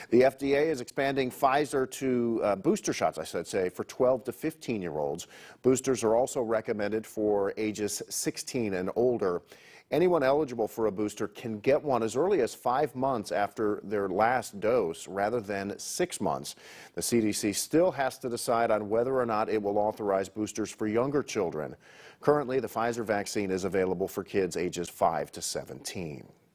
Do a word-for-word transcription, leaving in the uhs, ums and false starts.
The F D A is expanding Pfizer to uh, booster shots, I should say, for twelve to fifteen year olds. Boosters are also recommended for ages sixteen and older. Anyone eligible for a booster can get one as early as five months after their last dose rather than six months. The C D C still has to decide on whether or not it will authorize boosters for younger children. Currently, the Pfizer vaccine is available for kids ages five to seventeen.